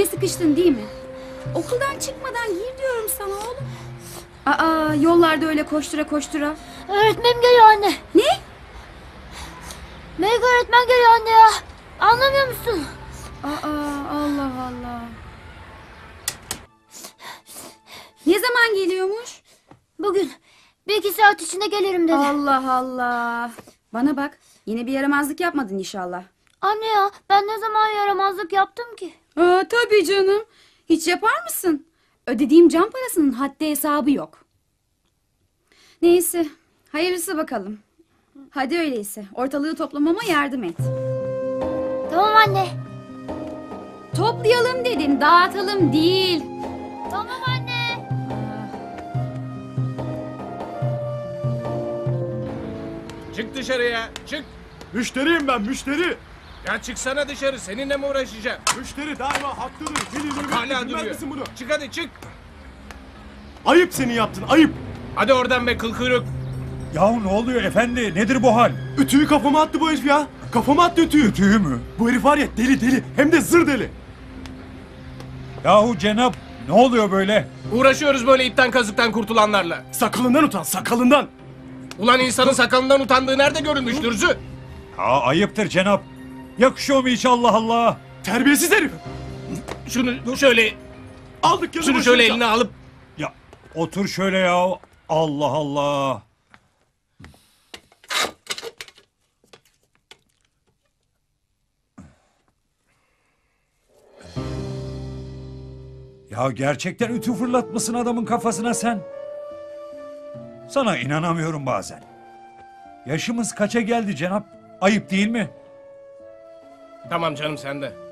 Yine sıkıştın değil mi? Okuldan çıkmadan gir diyorum sana oğlum. Aa, yollarda öyle koştura koştura. Öğretmenim geliyor anne. Ne? Melek öğretmen geliyor anne ya. Anlamıyor musun? Aa, Allah Allah. Ne zaman geliyormuş? Bugün 1-2 saat içinde gelirim dedi. Allah Allah. Bana bak, yine bir yaramazlık yapmadın inşallah. Anne ya, ben ne zaman yaramazlık yaptım ki? Aa, tabii canım. Hiç yapar mısın? Ödediğim can parasının haddi hesabı yok. Neyse, hayırlısı bakalım. Hadi öyleyse, ortalığı toplamama yardım et. Tamam anne. Toplayalım dedim, dağıtalım değil. Tamam anne. Çık dışarıya, çık. Müşteriyim ben, müşteri. Ya çıksana dışarı, seninle mi uğraşacağım? Müşteri daima haklıdır. Hala Bilmez duruyor. misin bunu? Çık hadi çık. Ayıp senin yaptın, ayıp. Hadi oradan be kıl kuyruk. Yahu ne oluyor efendi? Nedir bu hal? Ütüyü kafama attı bu herif ya. Kafama attı ütüyü. Tüyü mü? Bu herif var ya deli deli, hem de zır deli. Yahu Cenap ne oluyor böyle? Uğraşıyoruz böyle ipten kazıktan kurtulanlarla. Sakalından utan, sakalından. Ulan insanın sakalından utandığı nerede görülmüş Dürzü? Ha ayıptır Cenap. Yakışıyor mu hiç Allah Allah? Terbiyesiz herif. Şunu şöyle, Aldık yanı şunu şöyle eline alıp. Ya otur şöyle ya. Allah Allah. Ya gerçekten ütü fırlatmasın adamın kafasına sen. Sana inanamıyorum bazen. Yaşımız kaça geldi Cenap? Ayıp değil mi? Tamam canım sen de.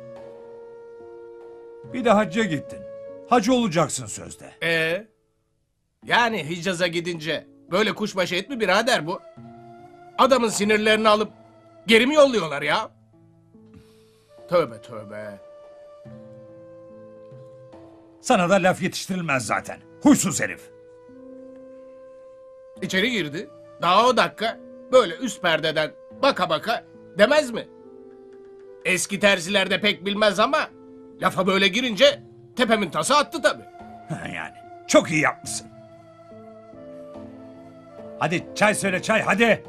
Bir de hacca gittin. Hacı olacaksın sözde. Yani Hicaz'a gidince böyle kuşbaşı et mi birader bu? Adamın sinirlerini alıp geri mi yolluyorlar ya? Tövbe tövbe. Sana da laf yetiştirilmez zaten. Huysuz herif. İçeri girdi. Daha o dakika böyle üst perdeden baka baka demez mi? Eski terziler de pek bilmez ama lafa böyle girince tepemin tası attı tabii. Yani çok iyi yapmışsın. Hadi çay söyle çay hadi.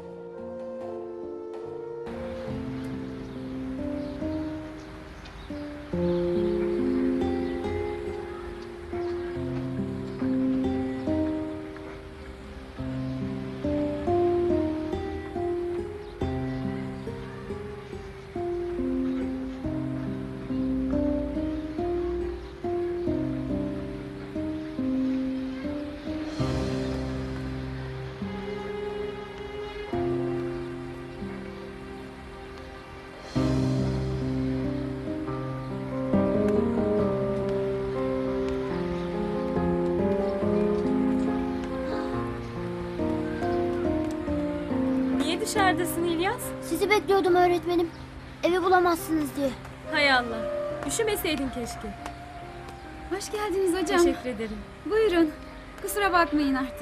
Niye dışarıdasın İlyas? Sizi bekliyordum öğretmenim. Evi bulamazsınız diye. Hay Allah. Üşümeseydin keşke. Hoş geldiniz hocam. Teşekkür ederim. Buyurun. Kusura bakmayın artık.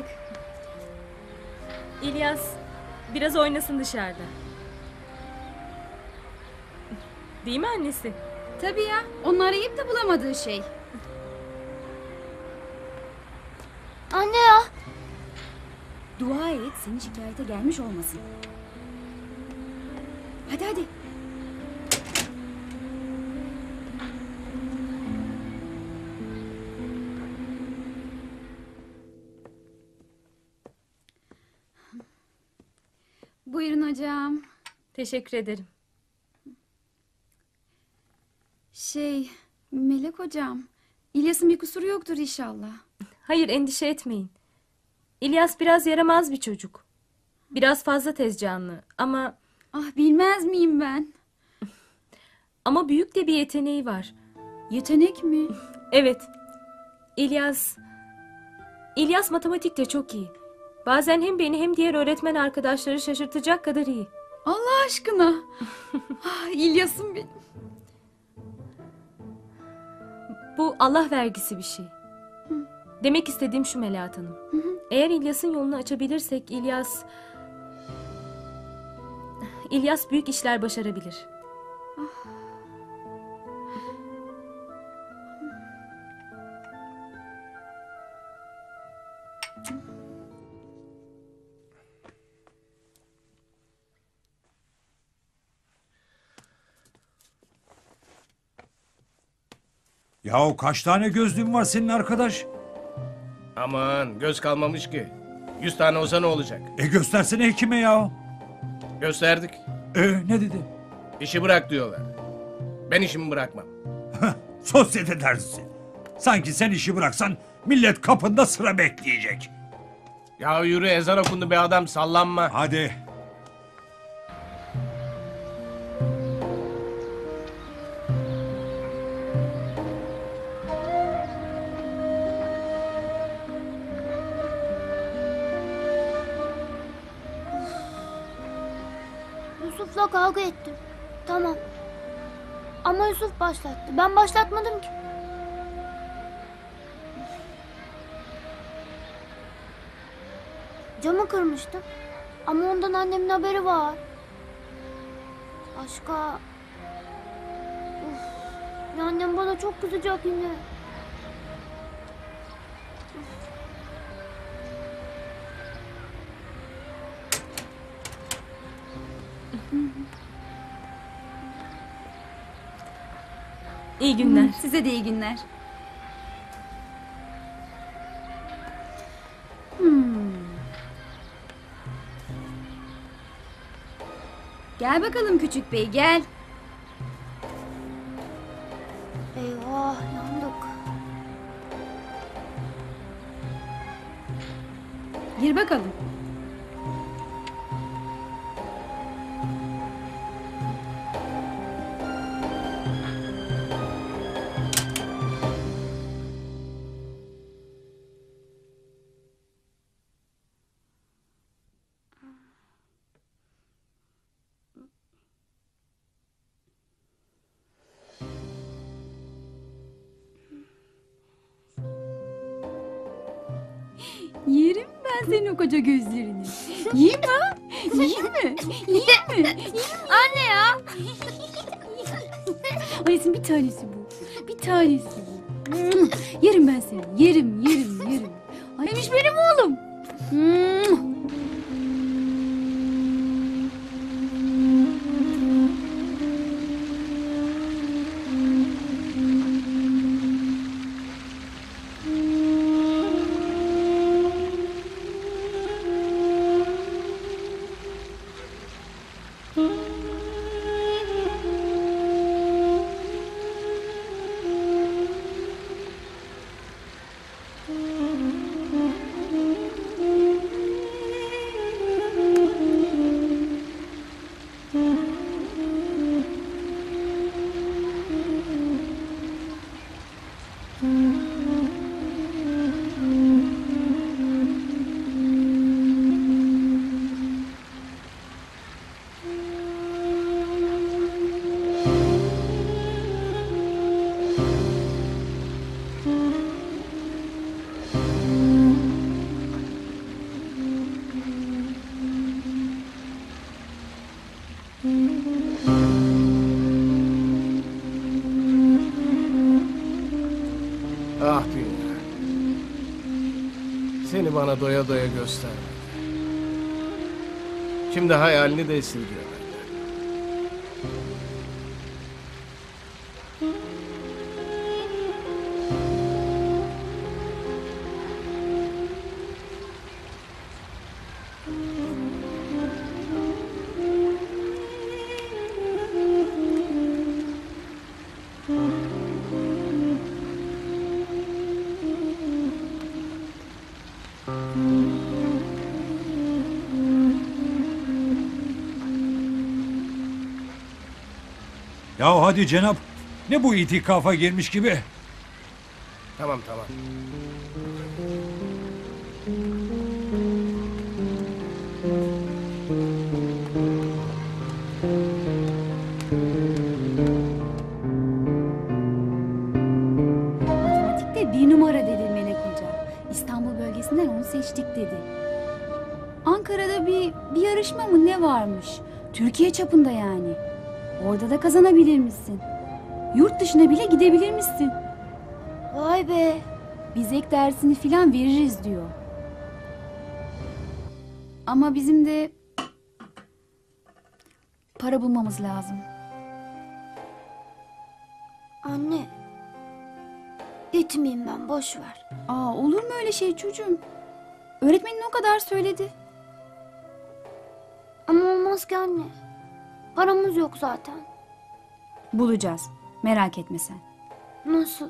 İlyas biraz oynasın dışarıda. Değil mi annesi? Tabii ya, onu arayıp da bulamadığı şey. Anne ya. Dua et, seni şikayete gelmiş olmasın. Hadi hadi. Buyurun hocam. Teşekkür ederim. Melek hocam, İlyas'ın bir kusuru yoktur inşallah. Hayır, endişe etmeyin. İlyas biraz yaramaz bir çocuk. Biraz fazla tez canlı ama Ah, bilmez miyim ben? büyük de bir yeteneği var. Yetenek mi? Evet. İlyas matematikte çok iyi. Bazen hem beni hem diğer öğretmen arkadaşları şaşırtacak kadar iyi. Allah aşkına. Ah, İlyas'ım benim. Bu Allah vergisi bir şey. Demek istediğim şu Melahat Hanım. Eğer İlyas'ın yolunu açabilirsek İlyas büyük işler başarabilir. Yahu kaç tane gözlüğün var senin arkadaş? Aman göz kalmamış ki. 100 tane olsa ne olacak? Göstersene hekime yahu. Gösterdik. Ne dedi? İşi bırak diyorlar. Ben işimi bırakmam. Sosyete dersisi. Sanki sen işi bıraksan millet kapında sıra bekleyecek. Ya yürü, ezan okundu be adam, sallanma. Hadi. Yusuf'la kavga ettim. Tamam. Ama Yusuf başlattı. Ben başlatmadım ki. Camı kırmıştım. Ama ondan annemin haberi var. Başka... Uf, ya annem bana çok kızacak yine. İyi günler. Size de iyi günler. Gel bakalım küçük bey, gel. Eyvah, yandık. Gir bakalım. Yerim ben senin o koca gözlerini. Yiyeyim ha? Yiyeyim mi? Yiyeyim mi? Anne ya! Ayasın bir tanesi bu. Bir tanesi bu. Yerim ben seni. Yerim, yerim, yerim. Aymış benim oğlum. Ah dünya. Seni bana doya doya gösterme. Şimdi hayalini de esirgiyor benden. Ya hadi Cenap. Ne bu itikafa girmiş gibi? Tamam tamam. Matematikte 1 numara dedi Melek Hoca. İstanbul bölgesinden onu seçtik dedi. Ankara'da bir yarışma mı ne varmış? Türkiye çapında yani. Orada da kazanabilir misin? Yurt dışına bile gidebilir misin? Vay be! Biz ek dersini filan veririz diyor. Ama bizim de para bulmamız lazım. Anne, Gitmeyeyim ben, boş ver. Aa, olur mu öyle şey çocuğum? Öğretmenin o kadar söyledi. Ama olmaz ki anne. Paramız yok zaten. Bulacağız. Merak etme sen. Nasıl?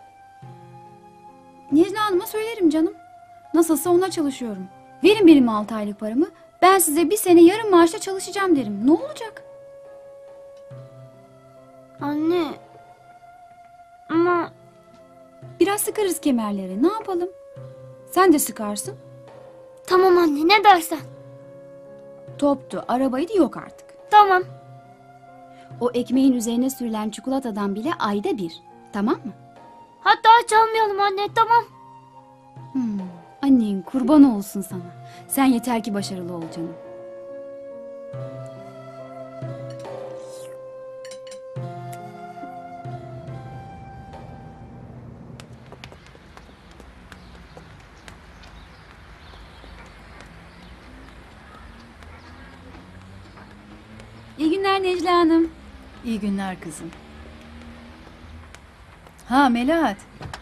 Necla Hanım'a söylerim canım. Nasılsa ona çalışıyorum. Verin benim 6 aylık paramı. Ben size bir sene yarım maaşla çalışacağım derim. Ne olacak? Anne. Ama Biraz sıkarız kemerleri. Ne yapalım? Sen de sıkarsın. tamam anne, ne dersen. Toptu, arabaydı yok artık. Tamam. O ekmeğin üzerine sürülen çikolatadan bile ayda bir. Tamam mı? Hatta çalmayalım anne, tamam. Annen kurban olsun sana. Sen yeter ki başarılı ol canım. İyi günler Necla Hanım. İyi günler kızım. Ha Melahat.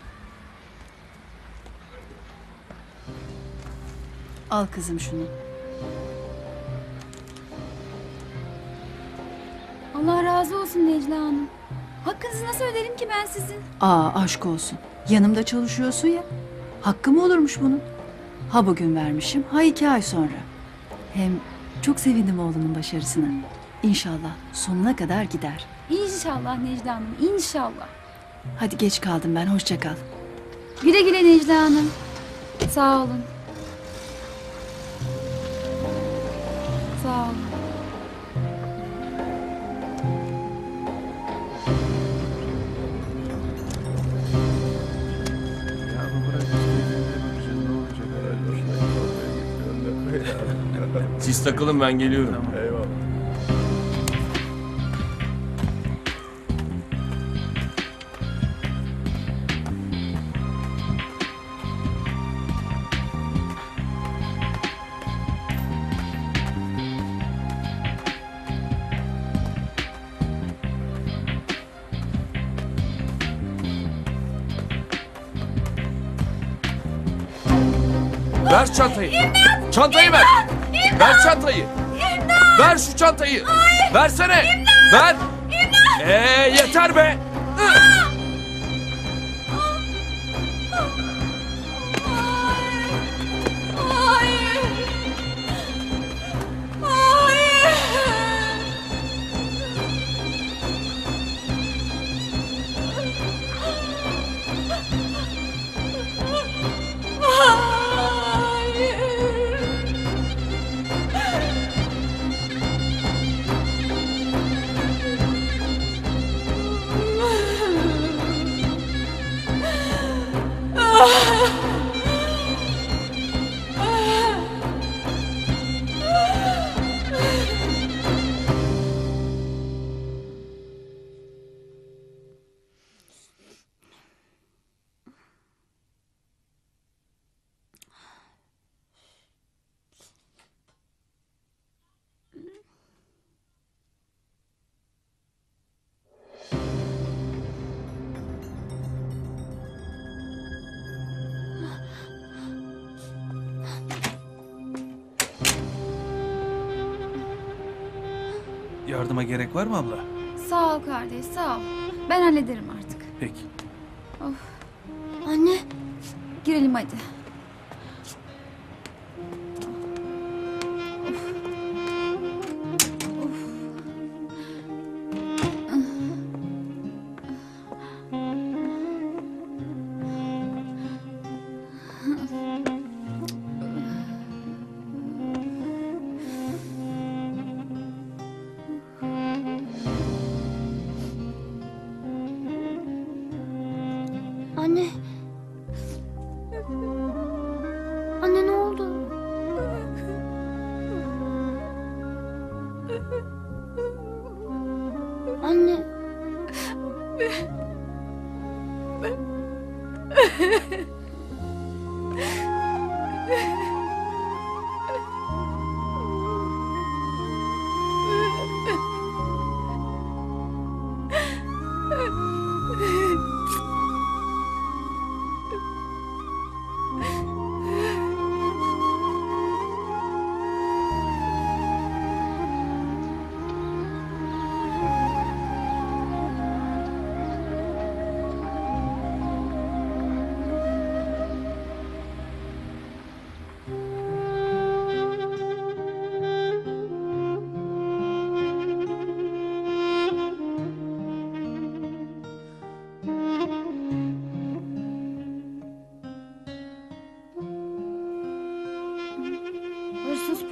Al kızım şunu. Allah razı olsun Necla Hanım. Hakkınızı nasıl öderim ki ben sizin? Aşk olsun. Yanımda çalışıyorsun ya. Hakkı mı olurmuş bunun? Ha bugün vermişim, ha 2 ay sonra. Hem çok sevindim oğlunun başarısına. İnşallah sonuna kadar gider. İnşallah Necla Hanım, inşallah. Hadi geç kaldım ben, hoşça kal. Güle güle Necla Hanım. Sağ olun. Sağ olun. Siz takılın, ben geliyorum. Ver çantayı. Çantayı ver. Ver çantayı. Ver şu çantayı. Versene. Ver. Yeter be. Yardıma gerek var mı abla? Sağ ol kardeş, sağ ol. Ben hallederim artık. Peki. Anne. Girelim hadi. Anne. Anne ne oldu? Anne.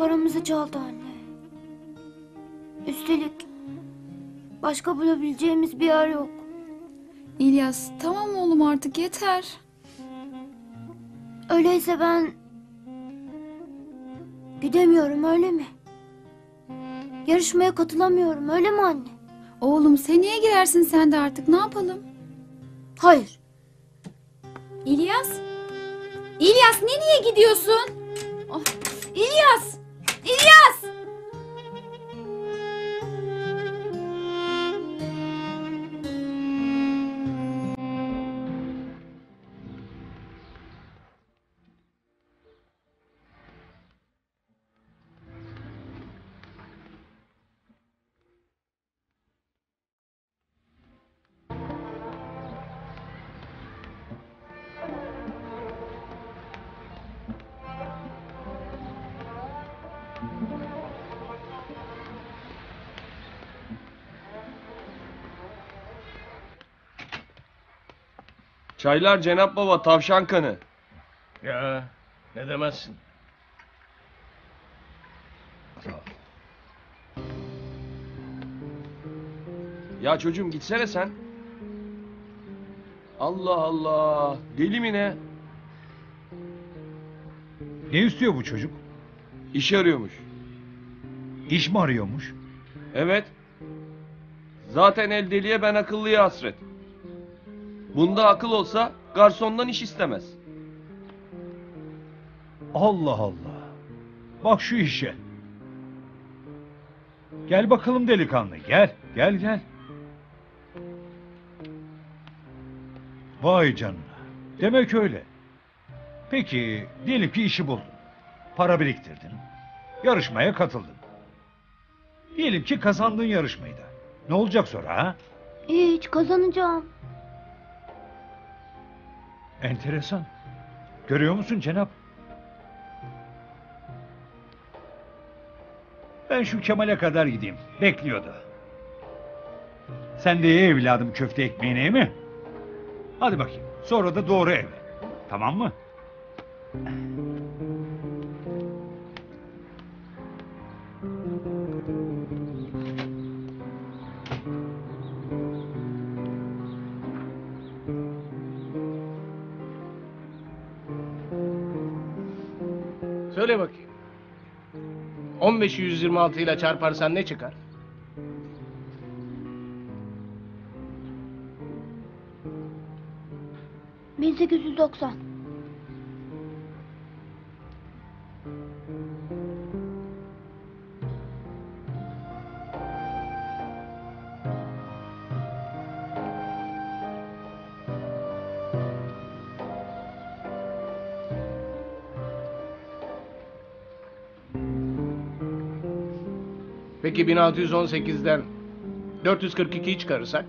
paramızı çaldı anne. Üstelik başka bulabileceğimiz bir yer yok. İlyas tamam oğlum artık yeter. Öyleyse ben gidemiyorum öyle mi? Yarışmaya katılamıyorum öyle mi anne? Oğlum seneye girersin sen de artık ne yapalım? Hayır. İlyas? İlyas nereye gidiyorsun? Oh, İlyas! İlyas! Çaylar Cenap Baba tavşan kanı. Ya ne demezsin. Ya çocuğum gitsene sen. Allah Allah. Deli mi ne? Ne istiyor bu çocuk? İş arıyormuş. İş mi arıyormuş? Evet. Zaten el deliye ben akıllıya hasret. Bunda akıl olsa garsondan iş istemez. Allah Allah. Bak şu işe. Gel bakalım delikanlı. Gel. Gel gel. Vay canına. Demek öyle. Peki diyelim ki işi buldun. Para biriktirdin. Yarışmaya katıldın. Diyelim ki kazandın yarışmayı da. Ne olacak sonra ha? Hiç kazanacağım. Enteresan. Görüyor musun Cenap? Ben şu Kemal'e kadar gideyim. Bekliyordu. Sen de ye evladım köfte ekmeğini ye mi? Hadi bakayım. Sonra da doğru eve. Tamam mı? Söyle bakayım. 15'i 126 ile çarparsan ne çıkar? ...1890. Peki 1618'den 442'yi çıkarırsak?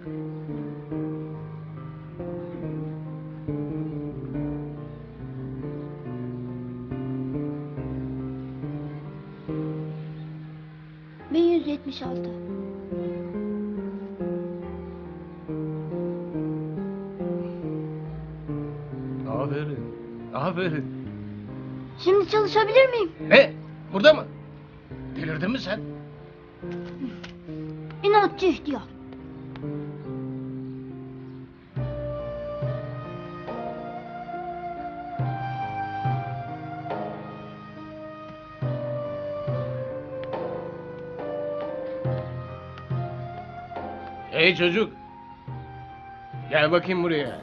...1176. Aferin. Aferin. Şimdi çalışabilir miyim? Ne? Burada mı? Delirdin mi sen? İnatçı ihtiyar. Hey çocuk. Gel bakayım buraya.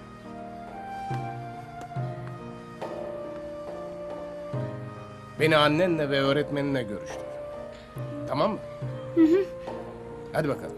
Beni annenle ve öğretmeninle görüştür. Tamam mı? Hadi bakalım.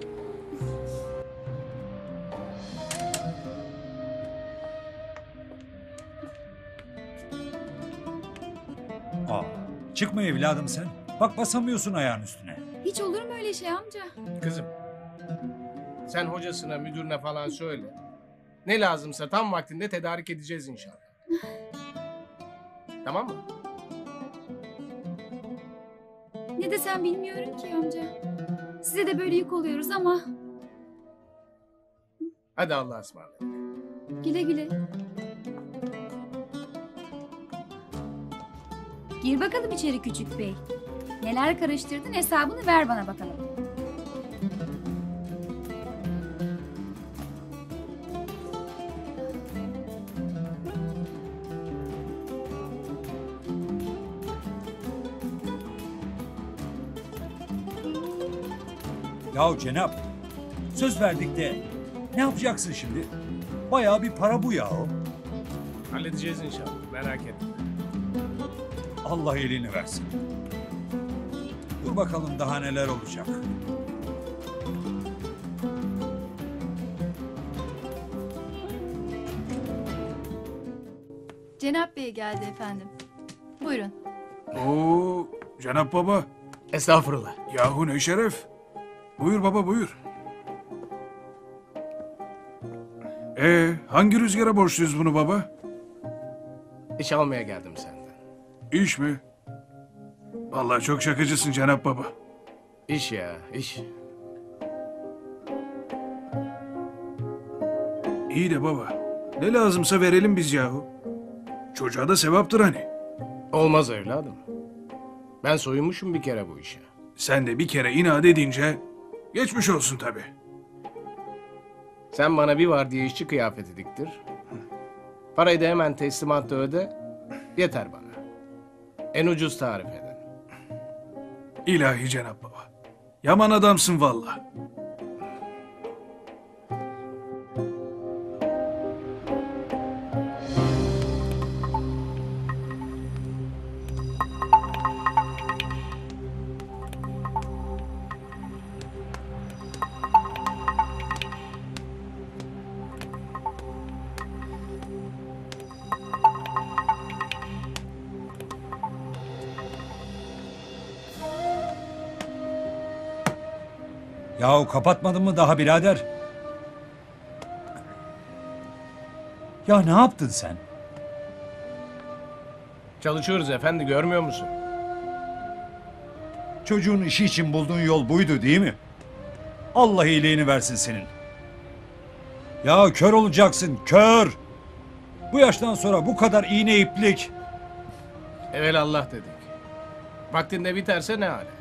Aa, çıkma evladım sen. Bak basamıyorsun ayağın üstüne. Hiç olur mu öyle şey amca? Kızım. Sen hocasına, müdürüne falan söyle. Ne lazımsa tam vaktinde tedarik edeceğiz inşallah. Tamam mı? Ne desem bilmiyorum ki amca. Size de böyle yük oluyoruz ama Hadi Allah'a ısmarladık. güle güle. Gir bakalım içeri küçük bey. Neler karıştırdın hesabını ver bana bakalım. Yahu Cenap, söz verdik de ne yapacaksın şimdi? Bayağı bir para bu yahu. Halledeceğiz inşallah, merak etme. Allah elini versin. Dur bakalım daha neler olacak. Cenap Bey geldi efendim. Buyurun. Oo, Cenap baba. Estağfurullah. Yahu ne şeref. Buyur baba buyur. Hangi rüzgara borçluyuz bunu baba? İş almaya geldim senden. İş mi? Vallahi çok şakacısın Cenap baba. İş ya, iş. İyi de baba. Ne lazımsa verelim biz yahu. Çocuğa da sevaptır hani. Olmaz evladım. Ben soyunmuşum bir kere bu işe. Sen de bir kere inat edince geçmiş olsun tabii. Sen bana bir var diye işçi kıyafeti diktir. Parayı da hemen teslimatta öde. Yeter bana. En ucuz tarif eden. İlahi Cenap baba. Yaman adamsın vallahi. Yahu kapatmadın mı daha birader? Ya ne yaptın sen? Çalışıyoruz efendi, görmüyor musun? Çocuğun işi için bulduğun yol buydu değil mi? Allah iyiliğini versin senin. Ya kör olacaksın, kör! Bu yaştan sonra bu kadar iğne iplik. Evelallah dedik. Vaktinde biterse ne hale?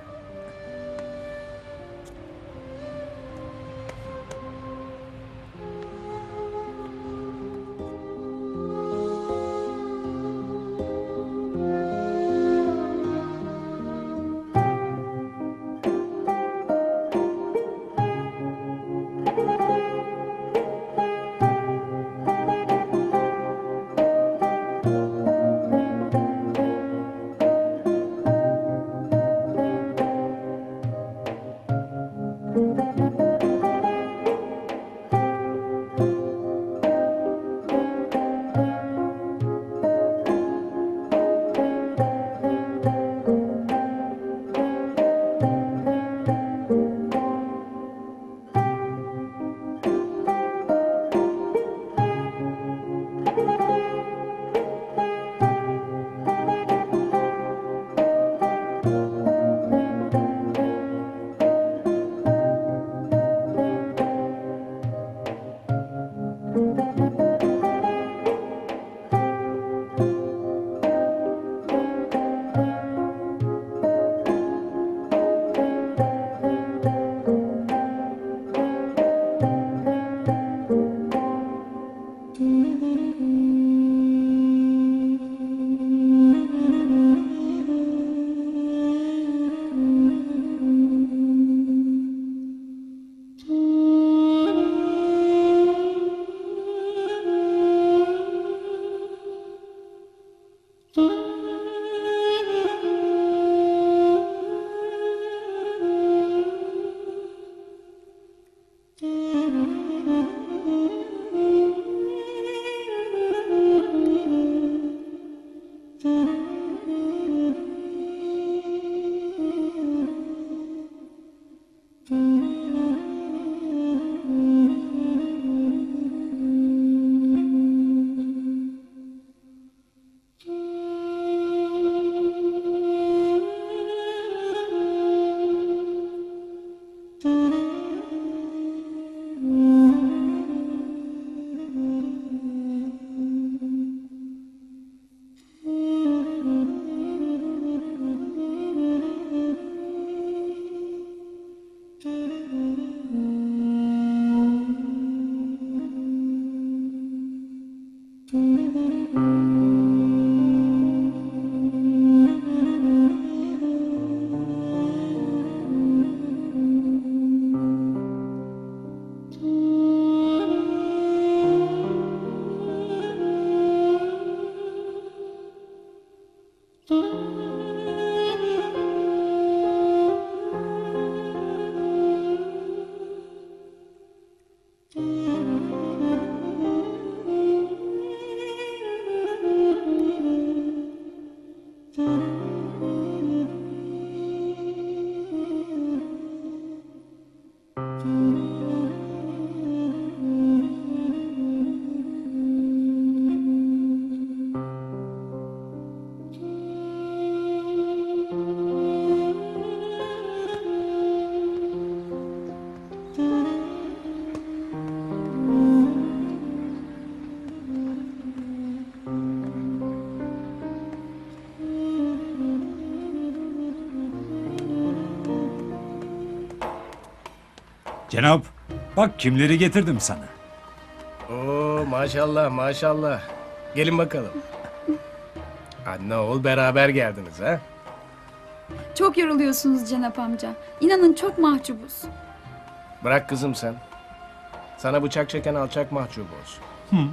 Cenap, bak kimleri getirdim sana. Oo maşallah maşallah. Gelin bakalım. Anne oğul beraber geldiniz ha? Çok yoruluyorsunuz Cenap amca. İnanın çok mahcubuz. Bırak kızım sen. Sana bıçak çeken alçak mahcup olsun.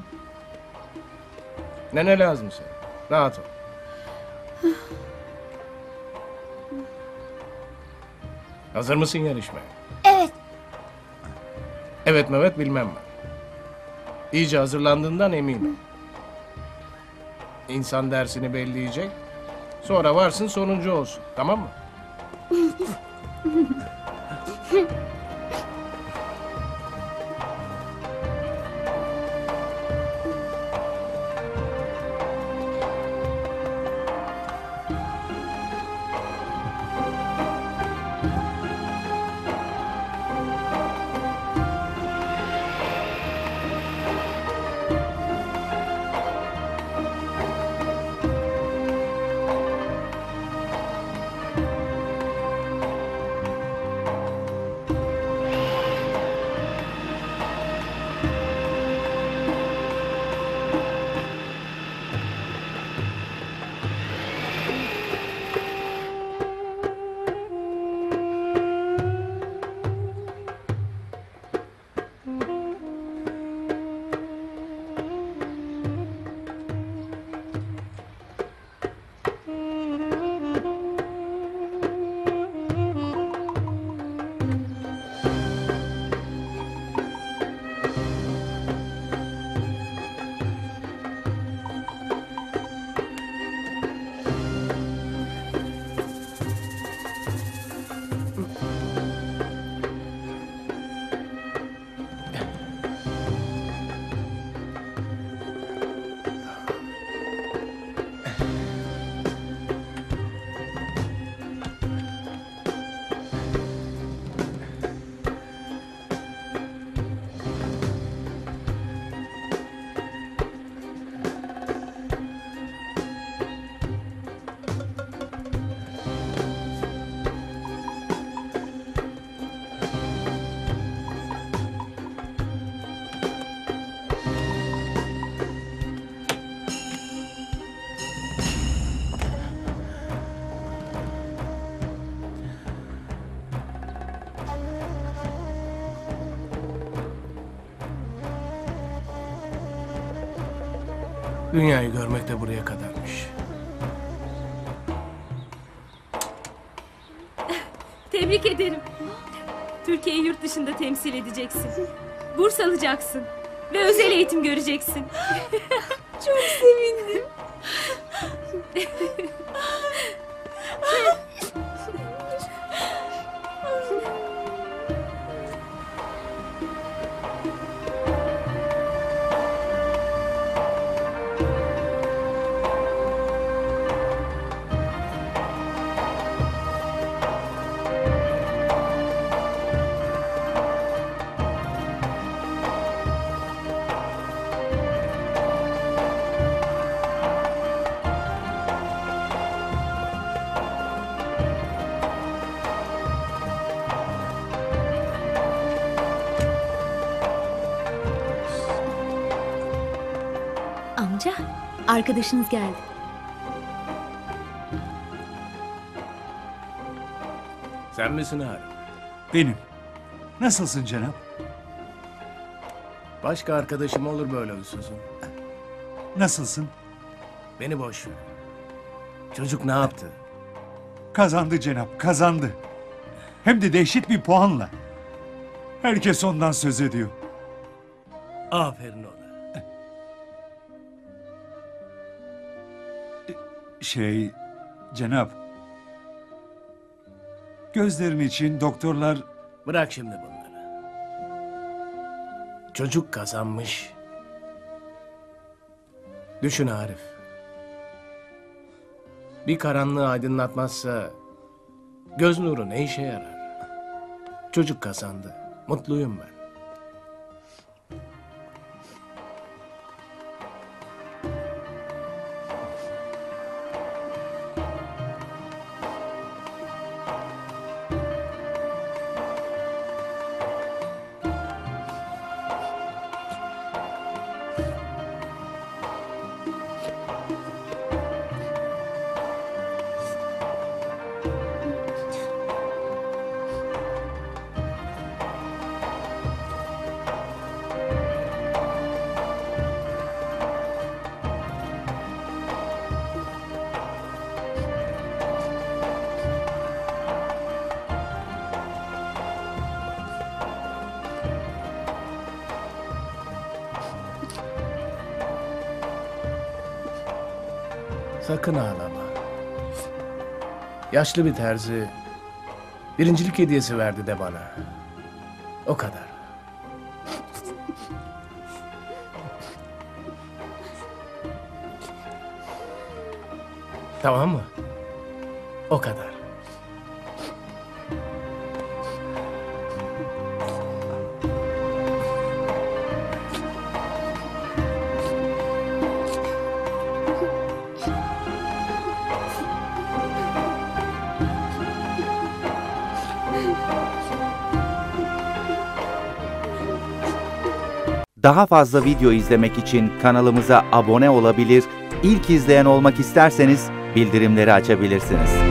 Ne lazım sana? Rahat ol. Hazır mısın yarışmaya? Evet. Evet Mehmet bilmem ben. İyice hazırlandığından eminim. İnsan dersini belleyecek. Sonra varsın sonuncu olsun. Tamam mı? Dünyayı görmek de buraya kadarmış. Tebrik ederim. Türkiye'yi yurt dışında temsil edeceksin. Burs alacaksın. Ve özel eğitim göreceksin. Çok sevindim. Amca, arkadaşınız geldi. Sen misin Arif? Benim. Nasılsın Cenap? Başka arkadaşım olur böyle huysuzun. Nasılsın? Beni boş ver. Çocuk ne yaptı? Kazandı Cenap, kazandı. Hem de dehşet bir puanla. Herkes ondan söz ediyor. Aferin ona. Cenap. Gözlerin için doktorlar... Bırak şimdi bunları. Çocuk kazanmış. Düşün Arif. Bir karanlığı aydınlatmazsa göz nuru ne işe yarar? Çocuk kazandı. Mutluyum ben. Sakın ağlama. Yaşlı bir terzi birincilik hediyesi verdi de bana. O kadar. Tamam mı? O kadar. Daha fazla video izlemek için kanalımıza abone olabilir, ilk izleyen olmak isterseniz bildirimleri açabilirsiniz.